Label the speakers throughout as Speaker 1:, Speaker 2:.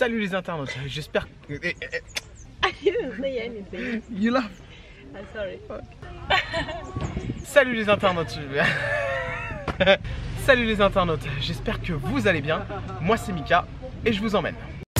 Speaker 1: Salut les internautes, j'espère que...
Speaker 2: I didn't say anything.
Speaker 1: You laugh.
Speaker 2: I'm sorry.
Speaker 1: Salut les internautes. Salut les internautes, j'espère que vous allez bien. Moi c'est Mika et je vous emmène.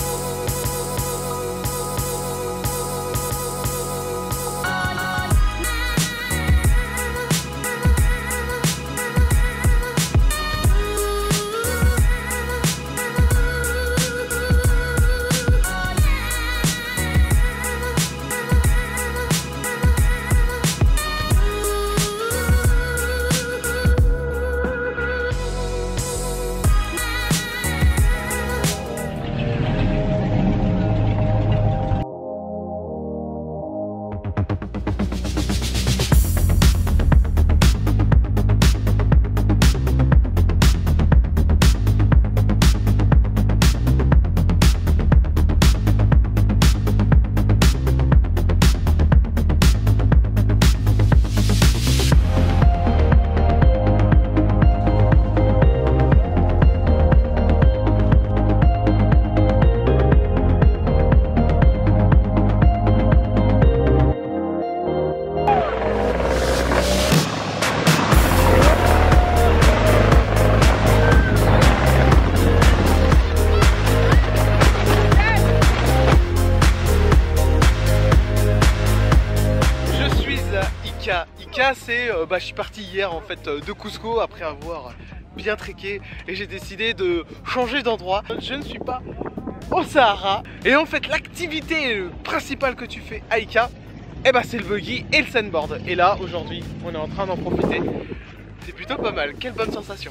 Speaker 1: Ika, c'est je suis parti hier en fait de Cusco après avoir bien trekké et j'ai décidé de changer d'endroit. Je ne suis pas au Sahara et en fait l'activité principale que tu fais à Ika, c'est le buggy et le sandboard. Et là aujourd'hui on est en train d'en profiter. C'est plutôt pas mal, quelle bonne sensation.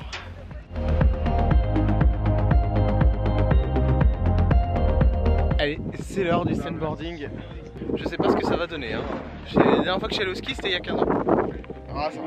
Speaker 1: Allez, c'est l'heure du sandboarding. Je sais pas ce que ça va donner hein. La dernière fois que je suis allé au ski c'était il y a 15 ans. Ah ça va.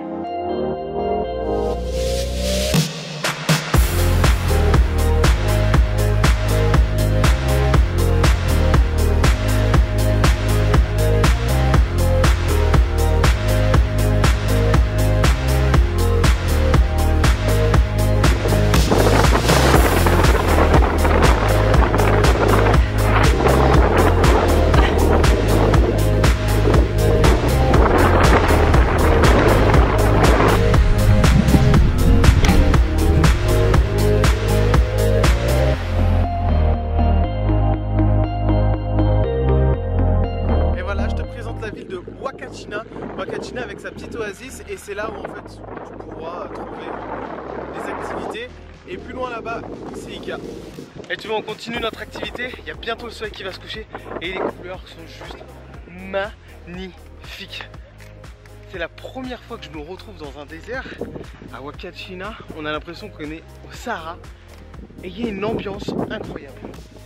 Speaker 1: Wakachina avec sa petite oasis et c'est là où en fait tu pourras trouver des activités et plus loin là-bas c'est Ika. Et tu vois on continue notre activité, il y a bientôt le soleil qui va se coucher et les couleurs sont juste magnifiques. C'est la première fois que je me retrouve dans un désert à Wakachina, on a l'impression qu'on est au Sahara et il y a une ambiance incroyable.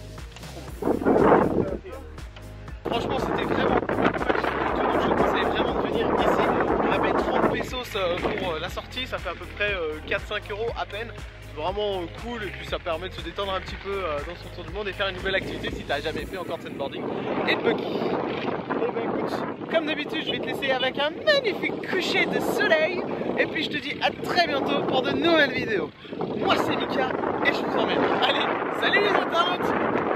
Speaker 1: Franchement c'était vraiment je te conseille vraiment de venir ici. On a payé 30 pesos pour la sortie, ça fait à peu près 4-5 euros à peine. C'est vraiment cool et puis ça permet de se détendre un petit peu dans son tour du monde et faire une nouvelle activité si tu n'as jamais fait encore de sandboarding et de buggy. Et bah écoute, comme d'habitude je vais te laisser avec un magnifique coucher de soleil et puis je te dis à très bientôt pour de nouvelles vidéos. Moi c'est Mika et je vous emmène. Allez, salut les internautes!